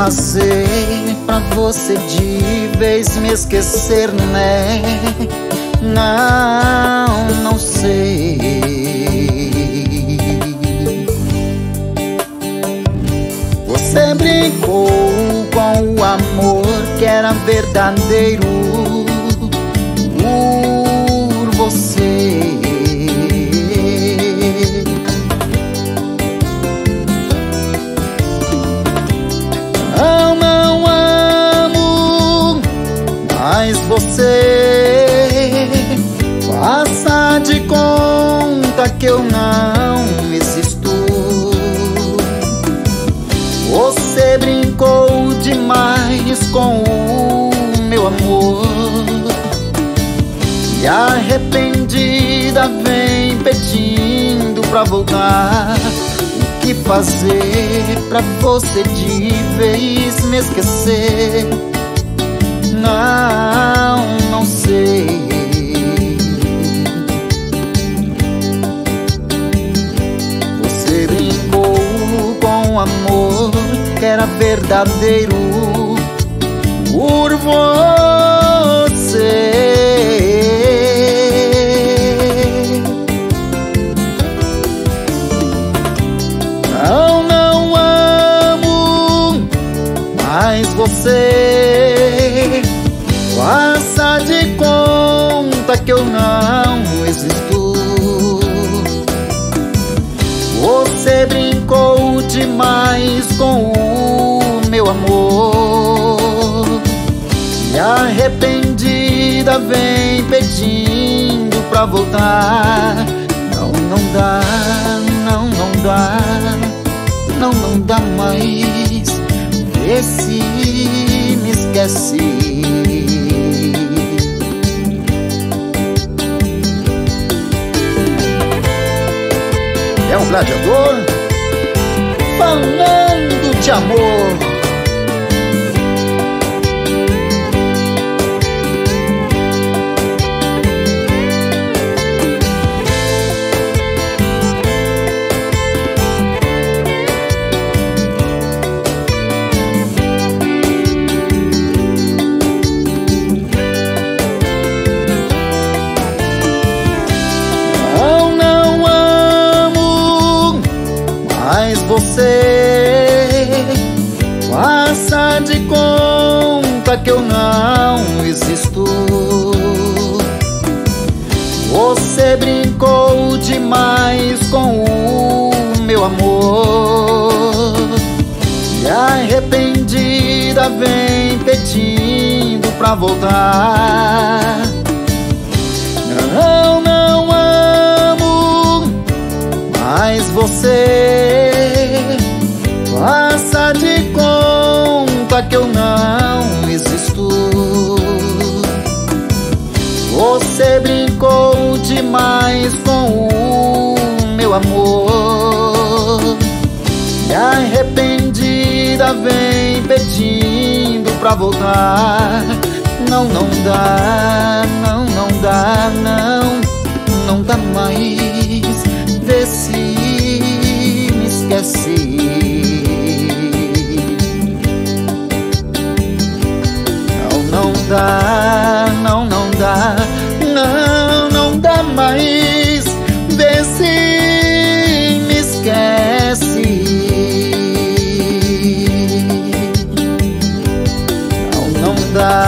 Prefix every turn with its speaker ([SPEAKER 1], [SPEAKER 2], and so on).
[SPEAKER 1] fazer pra você de vez me esquecer, né? Não sei. Você brincou com o amor que era verdadeiro por você. Não amo mais você. Faça de conta que eu não existo. Você brincou demais com o meu amor e arrependida vem pedindo pra voltar. O que fazer pra você de vez me esquecer? Não sei. Você brincou com o amor que era verdadeiro por você. Não amo mais você. Faça de conta que eu não existo. Você brincou demais com o meu amor e arrependida vem pedindo pra voltar. Não dá, não dá, não dá mais. Vê se me esquece. É um gladiador falando de amor. Mas você, faça de conta que eu não existo. Você brincou demais com o meu amor e arrependida vem pedindo pra voltar. Não amo mais você. Faça de conta que eu não existo. Você brincou demais com o meu amor e arrependida vem pedindo pra voltar. Não dá, não dá, não dá mais. Vê se me esquece. Não dá, não dá, não dá mais. Vê se me esquece. Não dá.